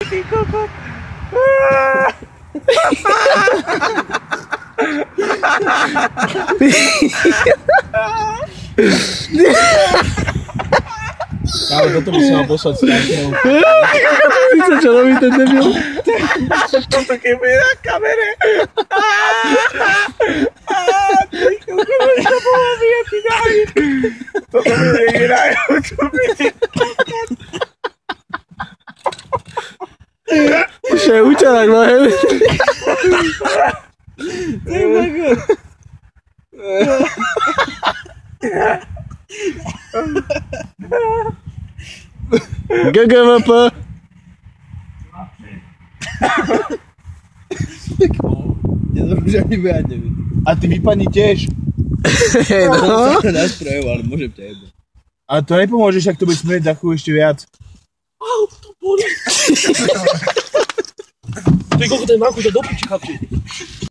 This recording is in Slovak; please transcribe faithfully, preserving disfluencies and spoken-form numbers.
Ty kokot. Kámo, toto by si mal poslať strašnou. Víš čo robí ten debil? Toto keď bude na kamere. Ty kokot, to bolo vyjať, ty daj. Toto bude niekde na YouTube, ty kokot. Už je učenak, no hej. Ty kokot. G G V P. Nezmôžem ani behať, neviem. A ty vypadni tiež. Hej, no. To nastrojoval, ale môžem ťa jebať. Ale to nepomôžeš, ak to bude smrieť za chvíľu ešte viac. Au, to boli. Ty kokot, ten máku ťa do piči, chlapci.